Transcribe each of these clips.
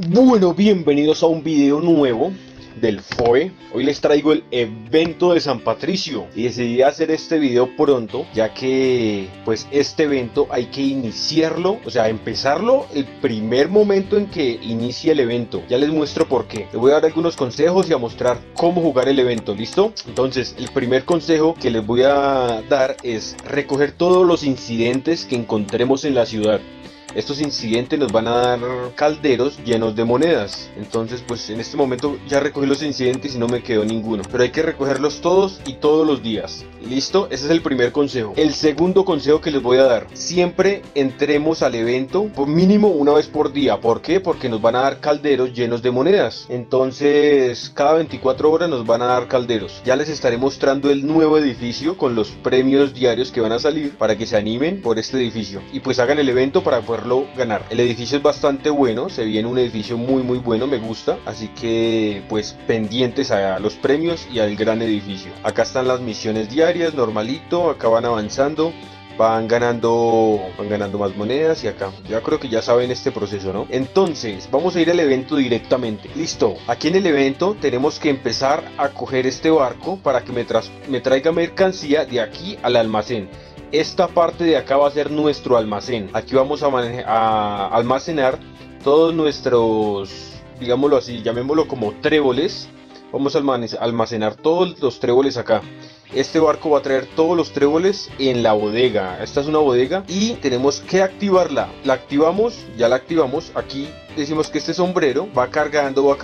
Bueno, bienvenidos a un video nuevo del FOE. Hoy les traigo el evento de San Patricio y decidí hacer este video pronto, ya que pues este evento hay que iniciarlo, o sea, empezarlo el primer momento en que inicie el evento. Ya les muestro por qué. Les voy a dar algunos consejos y a mostrar cómo jugar el evento, ¿listo? Entonces, el primer consejo que les voy a dar es recoger todos los incidentes que encontremos en la ciudad. Estos incidentes nos van a dar calderos llenos de monedas. Entonces pues en este momento ya recogí los incidentes y no me quedó ninguno, pero hay que recogerlos todos y todos los días. ¿Listo? Ese es el primer consejo. El segundo consejo que les voy a dar: siempre entremos al evento por mínimo una vez por día. ¿Por qué? Porque nos van a dar calderos llenos de monedas. Entonces cada 24 horas nos van a dar calderos. Ya les estaré mostrando el nuevo edificio con los premios diarios que van a salir para que se animen por este edificio y pues hagan el evento para poder ganar. El edificio es bastante bueno, se viene un edificio muy bueno, me gusta, así que pues pendientes a los premios y al gran edificio. Acá están las misiones diarias, normalito, acá van avanzando, van ganando más monedas y acá, ya creo que ya saben este proceso, ¿no? Entonces, vamos a ir al evento directamente. Listo, aquí en el evento tenemos que empezar a coger este barco para que me traiga mercancía de aquí al almacén. Esta parte de acá va a ser nuestro almacén. Aquí vamos a almacenar todos nuestros, digámoslo así, llamémoslo como tréboles. Vamos a almacenar todos los tréboles acá. Este barco va a traer todos los tréboles en la bodega. Esta es una bodega y tenemos que activarla. La activamos, ya la activamos. Aquí decimos que este sombrero va cargando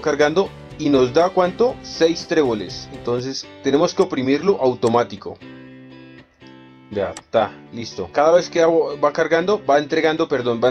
y nos da ¿cuánto? 6 tréboles. Entonces tenemos que oprimirlo automático. Ya está, listo. Cada vez que va cargando, va entregando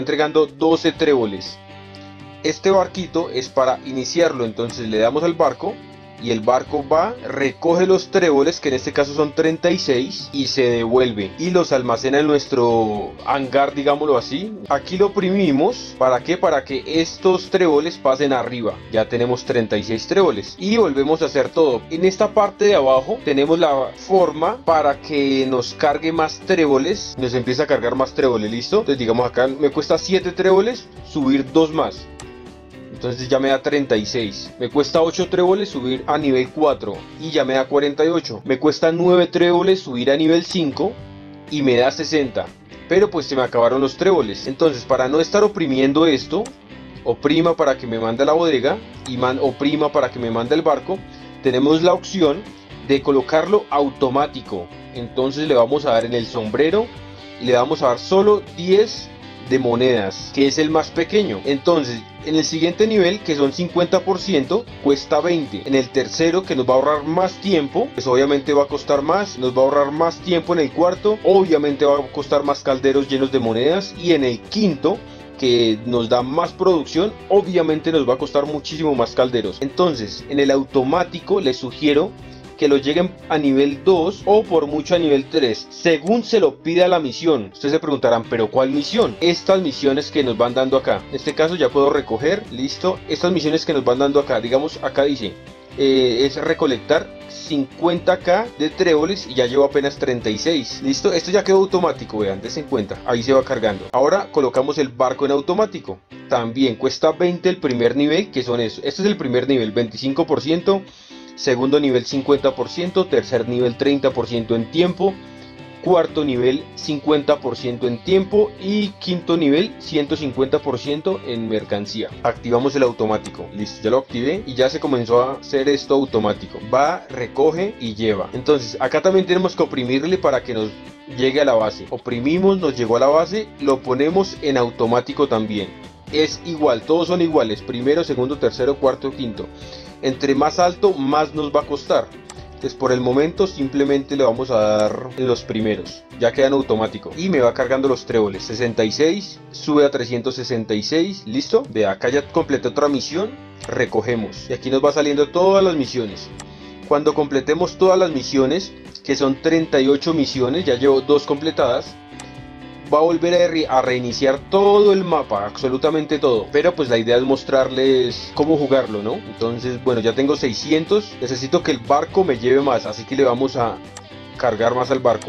12 tréboles. Este barquito es para iniciarlo, entonces le damos al barco y el barco va, recoge los tréboles, que en este caso son 36, y se devuelve y los almacena en nuestro hangar, digámoslo así. Aquí lo oprimimos, ¿para qué? Para que estos tréboles pasen arriba. Ya tenemos 36 tréboles y volvemos a hacer todo. En esta parte de abajo tenemos la forma para que nos cargue más tréboles, nos empieza a cargar más tréboles, ¿listo? Entonces digamos acá me cuesta 7 tréboles subir 2 más. Entonces ya me da 36. Me cuesta 8 tréboles subir a nivel 4 y ya me da 48. Me cuesta 9 tréboles subir a nivel 5 y me da 60. Pero pues se me acabaron los tréboles. Entonces, para no estar oprimiendo esto, oprima para que me mande a la bodega y oprima para que me mande el barco, tenemos la opción de colocarlo automático. Entonces le vamos a dar en el sombrero y le vamos a dar solo 10 de monedas, que es el más pequeño. Entonces en el siguiente nivel, que son 50%, cuesta 20. En el tercero, que nos va a ahorrar más tiempo, pues obviamente va a costar más, nos va a ahorrar más tiempo. En el cuarto, obviamente va a costar más calderos llenos de monedas. Y en el quinto, que nos da más producción, obviamente nos va a costar muchísimo más calderos. Entonces en el automático les sugiero que lo lleguen a nivel 2 o por mucho a nivel 3, según se lo pida la misión. Ustedes se preguntarán, ¿pero cuál misión? Estas misiones que nos van dando acá. En este caso ya puedo recoger, listo. Estas misiones que nos van dando acá, digamos acá dice, es recolectar 50k de tréboles y ya llevo apenas 36. Listo, esto ya quedó automático, vean, des en cuenta, ahí se va cargando. Ahora colocamos el barco en automático. También cuesta 20 el primer nivel, que son eso. Este es el primer nivel, 25%. Segundo nivel 50%, tercer nivel 30% en tiempo, cuarto nivel 50% en tiempo y quinto nivel 150% en mercancía. Activamos el automático, listo, ya lo activé y ya se comenzó a hacer esto automático. Va, recoge y lleva. Entonces acá también tenemos que oprimirle para que nos llegue a la base. Oprimimos, nos llegó a la base, lo ponemos en automático también. Es igual, todos son iguales, primero, segundo, tercero, cuarto, quinto. Entre más alto, más nos va a costar. Entonces por el momento simplemente le vamos a dar en los primeros, ya quedan automáticos. Y me va cargando los tréboles, 66, sube a 366, listo. De acá ya completé otra misión, recogemos. Y aquí nos va saliendo todas las misiones. Cuando completemos todas las misiones, que son 38 misiones, ya llevo 2 completadas, va a volver a reiniciar todo el mapa, absolutamente todo, pero pues la idea es mostrarles cómo jugarlo, ¿no? Entonces, bueno, ya tengo 600, necesito que el barco me lleve más, así que le vamos a cargar más al barco.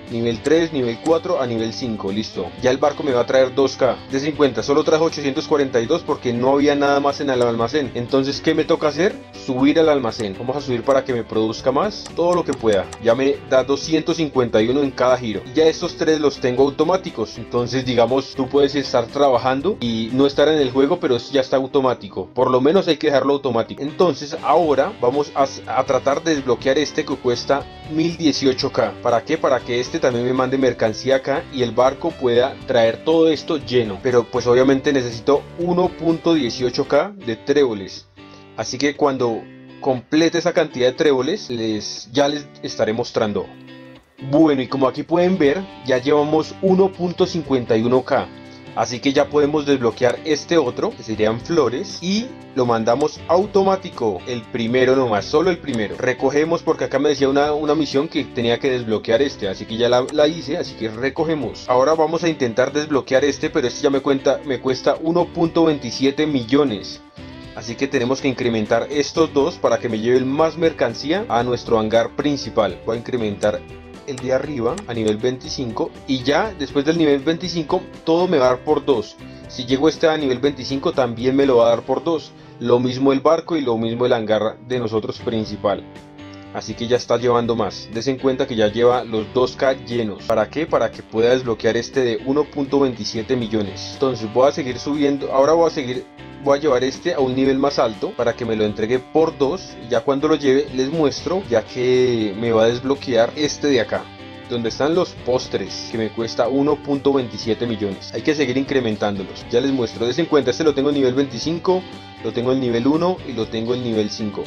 nivel 3, nivel 4 a nivel 5, listo. Ya el barco me va a traer 2K. De 50 solo trajo 842 porque no había nada más en el almacén. Entonces, ¿qué me toca hacer? Subir al almacén. Vamos a subir para que me produzca más, todo lo que pueda. Ya me da 251 en cada giro. Y ya estos tres los tengo automáticos. Entonces, digamos, tú puedes estar trabajando y no estar en el juego, pero ya está automático. Por lo menos hay que dejarlo automático. Entonces, ahora vamos a tratar de desbloquear este que cuesta 1018K. ¿Para qué? Para que este también me mande mercancía acá y el barco pueda traer todo esto lleno. Pero pues obviamente necesito 1.18K de tréboles. Así que cuando complete esa cantidad de tréboles, ya les estaré mostrando. Bueno, y como aquí pueden ver, ya llevamos 1.51K. Así que ya podemos desbloquear este otro, que serían flores, y lo mandamos automático, el primero nomás, solo el primero. Recogemos porque acá me decía una misión que tenía que desbloquear este, así que ya la hice, así que recogemos. Ahora vamos a intentar desbloquear este, pero este ya me cuesta 1.27 millones. Así que tenemos que incrementar estos dos para que me lleven más mercancía a nuestro hangar principal. Voy a incrementar el de arriba a nivel 25 y ya después del nivel 25 todo me va a dar por 2. Si llego a nivel 25 también me lo va a dar por 2. Lo mismo el barco y lo mismo el hangar de nosotros principal. Así que ya está llevando más. Des en cuenta que ya lleva los 2K llenos. ¿Para qué? Para que pueda desbloquear este de 1.27 millones. Entonces voy a seguir subiendo. Ahora voy a llevar este a un nivel más alto para que me lo entregue por 2. Ya cuando lo lleve les muestro, ya que me va a desbloquear este de acá, donde están los postres, que me cuesta 1.27 millones. Hay que seguir incrementándolos. Ya les muestro. Des en cuenta, este lo tengo en nivel 25, lo tengo en nivel 1 y lo tengo en nivel 5.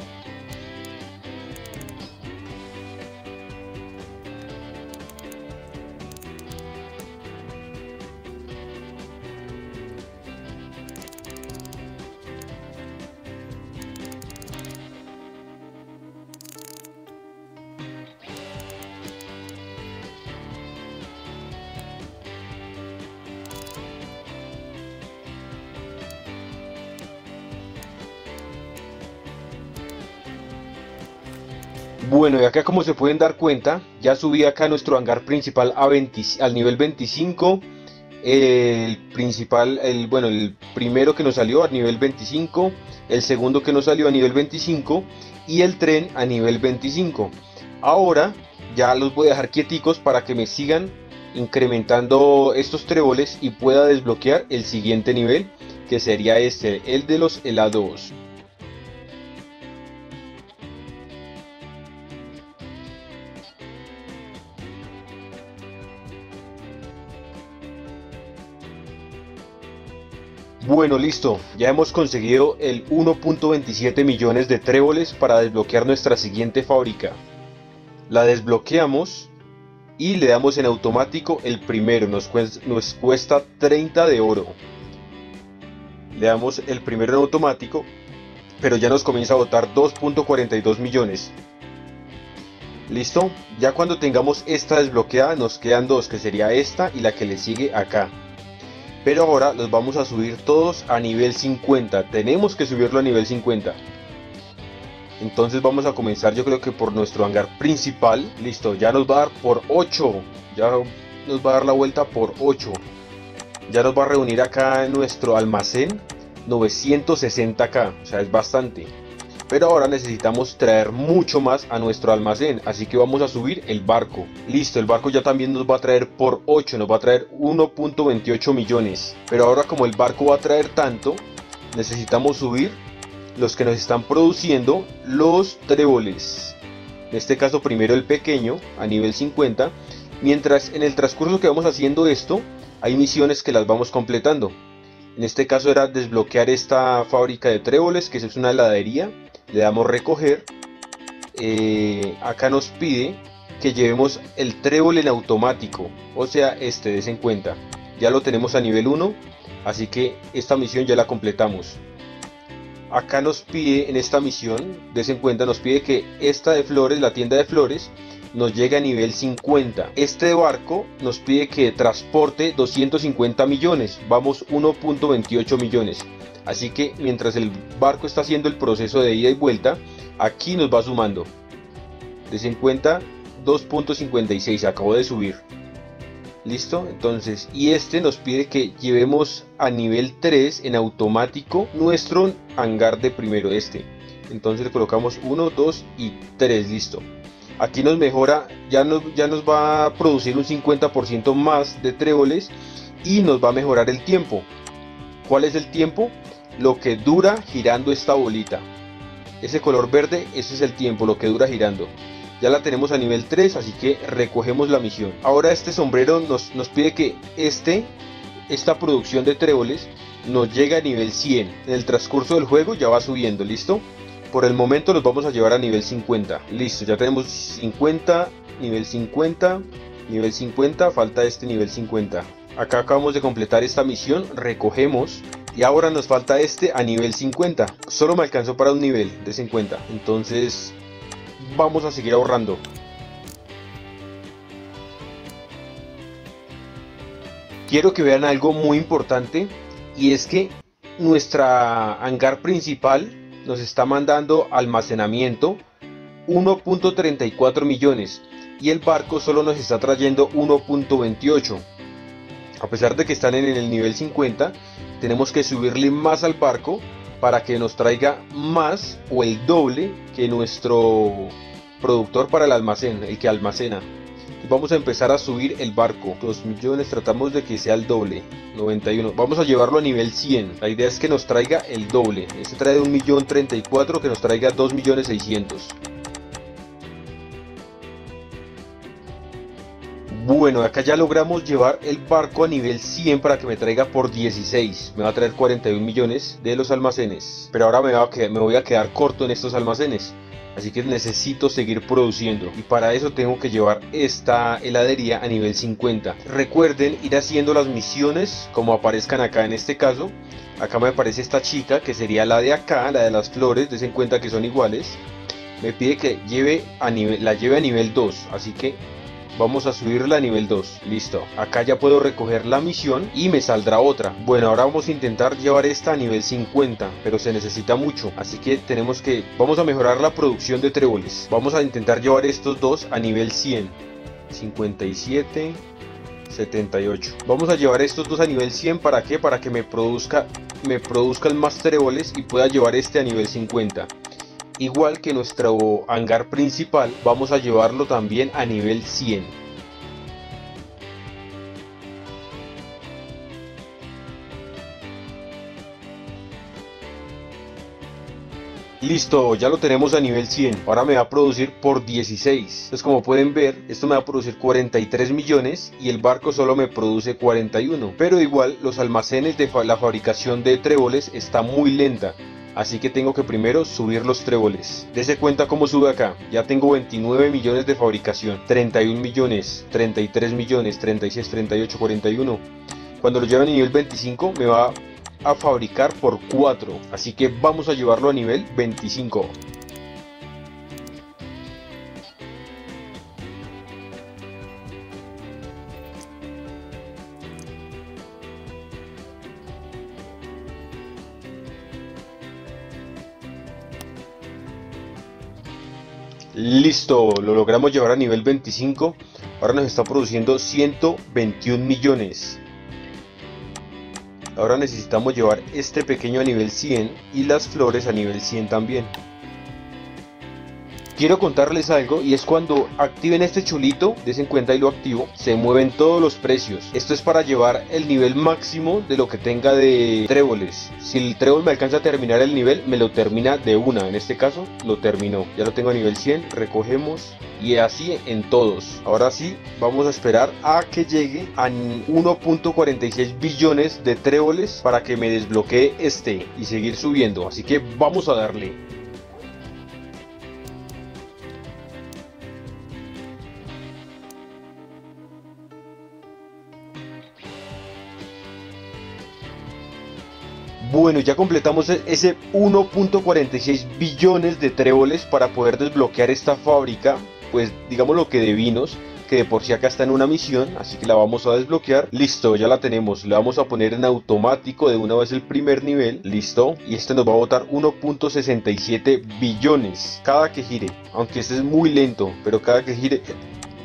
Bueno, y acá como se pueden dar cuenta, ya subí acá nuestro hangar principal al nivel 25. El primero que nos salió a nivel 25, el segundo que nos salió a nivel 25 y el tren a nivel 25. Ahora ya los voy a dejar quieticos para que me sigan incrementando estos tréboles y pueda desbloquear el siguiente nivel, que sería el de los helados. Bueno, listo, ya hemos conseguido el 1.27 millones de tréboles para desbloquear nuestra siguiente fábrica. La desbloqueamos y le damos en automático el primero, nos cuesta 30 de oro. Le damos el primero en automático, pero ya nos comienza a botar 2.42 millones. Listo, ya cuando tengamos esta desbloqueada nos quedan dos, que sería esta y la que le sigue acá. Pero ahora los vamos a subir todos a nivel 50. Tenemos que subirlo a nivel 50. Entonces vamos a comenzar, yo creo que por nuestro hangar principal. Listo, ya nos va a dar por 8. Ya nos va a dar la vuelta por 8. Ya nos va a reunir acá en nuestro almacén 960K. O sea, es bastante. Pero ahora necesitamos traer mucho más a nuestro almacén, así que vamos a subir el barco. Listo, el barco ya también nos va a traer por 8, nos va a traer 1.28 millones. Pero ahora como el barco va a traer tanto, necesitamos subir los que nos están produciendo los tréboles. En este caso primero el pequeño a nivel 50, mientras en el transcurso que vamos haciendo esto, hay misiones que las vamos completando. En este caso era desbloquear esta fábrica de tréboles, que es una heladería. Le damos recoger. Acá nos pide que llevemos el trébol en automático, o sea, des en cuenta. Ya lo tenemos a nivel 1, así que esta misión ya la completamos. Acá nos pide en esta misión, des en cuenta, nos pide que esta de flores, la tienda de flores, nos llegue a nivel 50. Este barco nos pide que transporte 250 millones, vamos 1.28 millones. Así que mientras el barco está haciendo el proceso de ida y vuelta, aquí nos va sumando. Des en cuenta, 2.56, acabo de subir. Listo, entonces, y este nos pide que llevemos a nivel 3 en automático nuestro hangar de primero, entonces le colocamos 1, 2 y 3, listo. Aquí nos mejora, ya nos va a producir un 50% más de tréboles y nos va a mejorar el tiempo. ¿Cuál es el tiempo? Lo que dura girando esta bolita. Ese color verde, ese es el tiempo, lo que dura girando. Ya la tenemos a nivel 3, así que recogemos la misión. Ahora este sombrero nos pide que esta producción de tréboles nos llegue a nivel 100. En el transcurso del juego ya va subiendo, ¿listo? Por el momento los vamos a llevar a nivel 50. Listo, ya tenemos 50, nivel 50, nivel 50, falta este nivel 50. Acá acabamos de completar esta misión, recogemos y ahora nos falta este a nivel 50. Solo me alcanzó para un nivel de 50, entonces vamos a seguir ahorrando. Quiero que vean algo muy importante, y es que nuestra hangar principal nos está mandando almacenamiento 1.34 millones y el barco solo nos está trayendo 1.28. A pesar de que están en el nivel 50, tenemos que subirle más al barco para que nos traiga más o el doble que nuestro productor para el almacén, el que almacena. Vamos a empezar a subir el barco. 2 millones, tratamos de que sea el doble. 91, vamos a llevarlo a nivel 100. La idea es que nos traiga el doble. Este trae 1.034.000, que nos traiga 2.600.000. Bueno, acá ya logramos llevar el barco a nivel 100 para que me traiga por 16. Me va a traer 41 millones de los almacenes. Pero ahora me voy a quedar corto en estos almacenes. Así que necesito seguir produciendo, y para eso tengo que llevar esta heladería a nivel 50. Recuerden ir haciendo las misiones como aparezcan acá. En este caso, acá me aparece esta chica, que sería la de acá, la de las flores. Des en cuenta que son iguales. Me pide que la lleve a nivel 2, así que vamos a subirla a nivel 2. Listo, acá ya puedo recoger la misión y me saldrá otra. Bueno, ahora vamos a intentar llevar esta a nivel 50, pero se necesita mucho, así que vamos a mejorar la producción de tréboles. Vamos a intentar llevar estos dos a nivel 100. 57, 78. Vamos a llevar estos dos a nivel 100. ¿Para qué? Para que me produzcan más tréboles y pueda llevar este a nivel 50. Igual que nuestro hangar principal, vamos a llevarlo también a nivel 100. Listo, ya lo tenemos a nivel 100. Ahora me va a producir por 16. Entonces, como pueden ver, esto me va a producir 43 millones y el barco solo me produce 41. Pero igual los almacenes de la fabricación de tréboles está muy lenta. Así que tengo que primero subir los tréboles. Dese cuenta cómo sube acá. Ya tengo 29 millones de fabricación, 31 millones, 33 millones, 36, 38, 41. Cuando lo lleve a nivel 25 me va a fabricar por 4. Así que vamos a llevarlo a nivel 25. Listo, lo logramos llevar a nivel 25. Ahora nos está produciendo 121 millones. Ahora necesitamos llevar este pequeño a nivel 100 y las flores a nivel 100 también. Quiero contarles algo, y es cuando activen este chulito, desen cuenta y lo activo, se mueven todos los precios. Esto es para llevar el nivel máximo de lo que tenga de tréboles. Si el trébol me alcanza a terminar el nivel, me lo termina de una. En este caso lo terminó, ya lo tengo a nivel 100, recogemos, y así en todos. Ahora sí, vamos a esperar a que llegue a 1.46 billones de tréboles para que me desbloquee y seguir subiendo. Así que vamos a darle. Bueno, ya completamos ese 1.46 billones de tréboles para poder desbloquear esta fábrica, pues digamos lo que de vinos, que de por sí acá está en una misión, así que la vamos a desbloquear. Listo, ya la tenemos, le vamos a poner en automático de una vez el primer nivel, listo, y este nos va a botar 1.67 billones cada que gire, aunque este es muy lento, pero cada que gire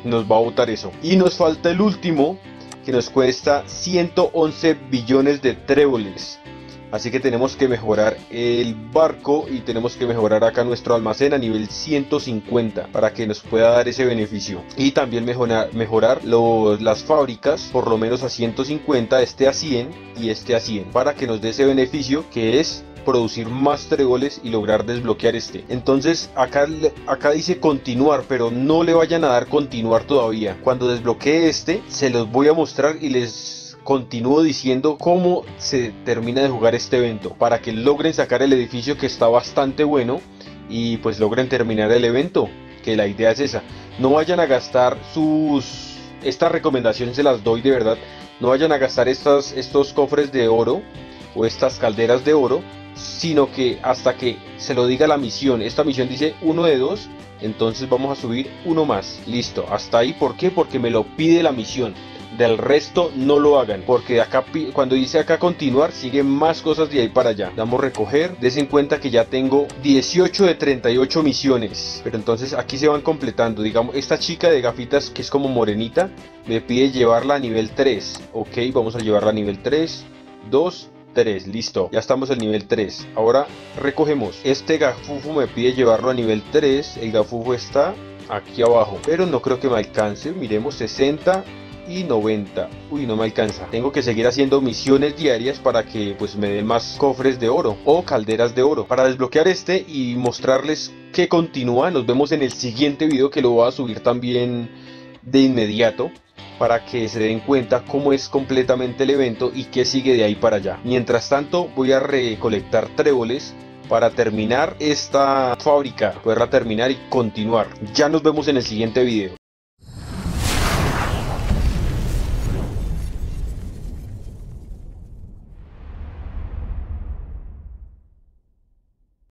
nos va a botar eso. Y nos falta el último, que nos cuesta 111 billones de tréboles. Así que tenemos que mejorar el barco y tenemos que mejorar acá nuestro almacén a nivel 150 para que nos pueda dar ese beneficio. Y también mejorar las fábricas por lo menos a 150, este a 100 y este a 100, para que nos dé ese beneficio que es producir más tréboles y lograr desbloquear este. Entonces acá dice continuar, pero no le vayan a dar continuar todavía. Cuando desbloquee este se los voy a mostrar y les continúo diciendo cómo se termina de jugar este evento, para que logren sacar el edificio, que está bastante bueno, y pues logren terminar el evento, que la idea es esa. No vayan a gastar esta recomendación se las doy de verdad, no vayan a gastar estos cofres de oro o estas calderas de oro, sino que hasta que se lo diga la misión. Esta misión dice 1 de 2, entonces vamos a subir uno más, listo, hasta ahí. ¿Por qué? Porque me lo pide la misión. Del resto no lo hagan, porque acá cuando dice acá continuar siguen más cosas de ahí para allá. Damos recoger, des en cuenta que ya tengo 18 de 38 misiones, pero entonces aquí se van completando. Digamos, esta chica de gafitas que es como morenita me pide llevarla a nivel 3. Ok, vamos a llevarla a nivel 3, 2, 3, listo, ya estamos al nivel 3. Ahora recogemos. Este gafufo me pide llevarlo a nivel 3, el gafufo está aquí abajo, pero no creo que me alcance. Miremos, 60 y 90. Uy, no me alcanza. Tengo que seguir haciendo misiones diarias para que pues me den más cofres de oro o calderas de oro. Para desbloquear este y mostrarles que continúa, nos vemos en el siguiente video, que lo voy a subir también de inmediato, para que se den cuenta cómo es completamente el evento y qué sigue de ahí para allá. Mientras tanto voy a recolectar tréboles para terminar esta fábrica, poderla terminar y continuar. Ya nos vemos en el siguiente video.